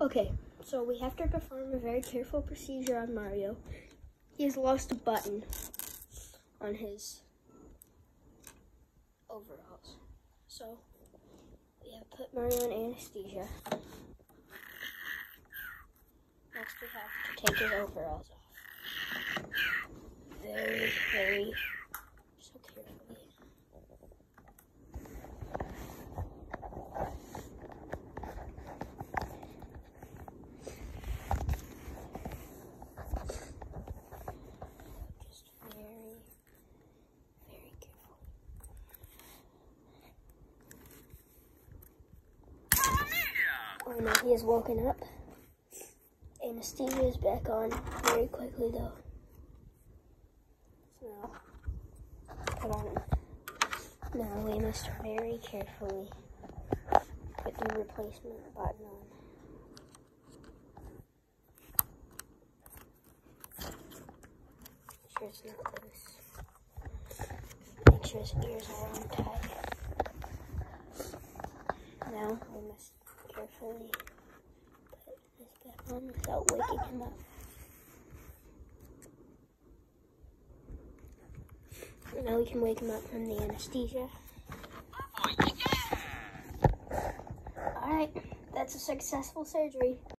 Okay, so we have to perform a very careful procedure on Mario. He has lost a button on his overalls. So we have to put Mario in anesthesia. Next we have to take his overalls off. Very, so carefully. Just very carefully. Oh no, he has woken up. Anesthesia is back on very quickly though. So put on. Now we must very carefully put the replacement button on. Make sure it's not loose. Make sure his ears are on tight. Now we must carefully put this back on without waking him up. Now we can wake him up from the anesthesia. Alright, that's a successful surgery.